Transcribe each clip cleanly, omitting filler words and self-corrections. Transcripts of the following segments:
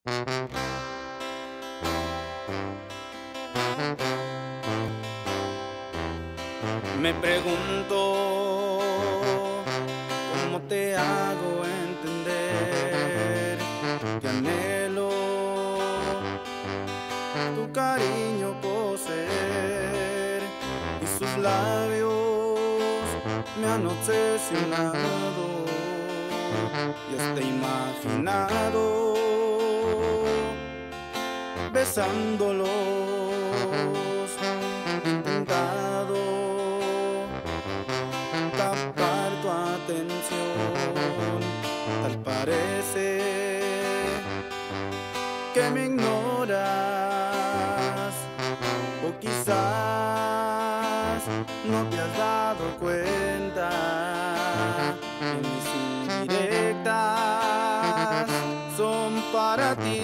Me pregunto cómo te hago entender que anhelo tu cariño poseer, y sus labios me han obsesionado y hasta imaginado besándolos, intentado captar tu atención. Tal parece que me ignoras, o quizás no te has dado cuenta que mis indirectas son para ti.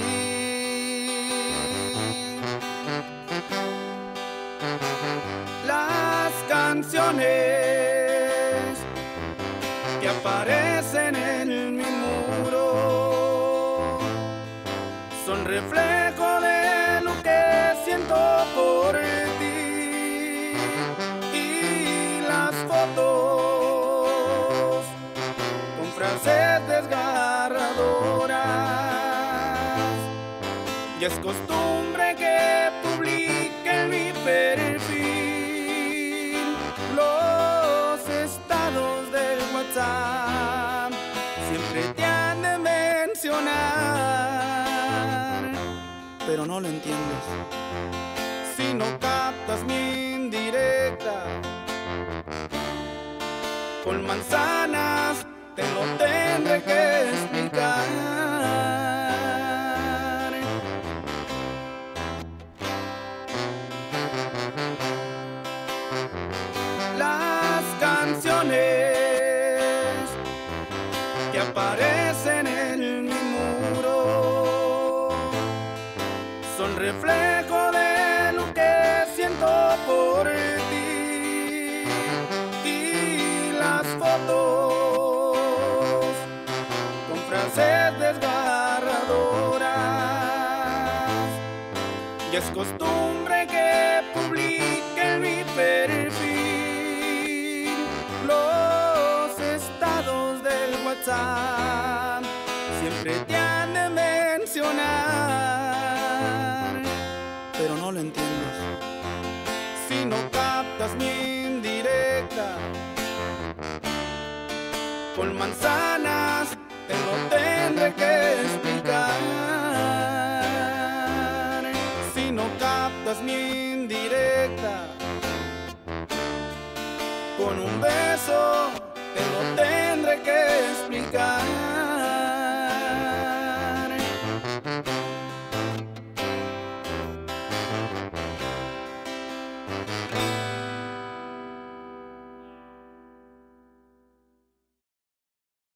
Las canciones que aparecen en mi muro son reflejo de lo que siento por ti, y las fotos con frases desgarradoras ya es costumbre que publique en mi perfil. Los estados del WhatsApp siempre te han de mencionar, pero no lo entiendes si no captas mi indirecta. Con manzanas te lo tendré que explicar. Las canciones que aparecen en mi muro son reflejo de lo que siento por ti, y las fotos con frases desgarradoras ya es costumbre que publique en mi perfil. Los estados del WhatsApp siempre te han de mencionar, pero no lo entiendes si no captas mi indirecta. Con manzanas te lo tendré que explicar. Si no captas mi indirecta, con un beso te lo tendré que explicar.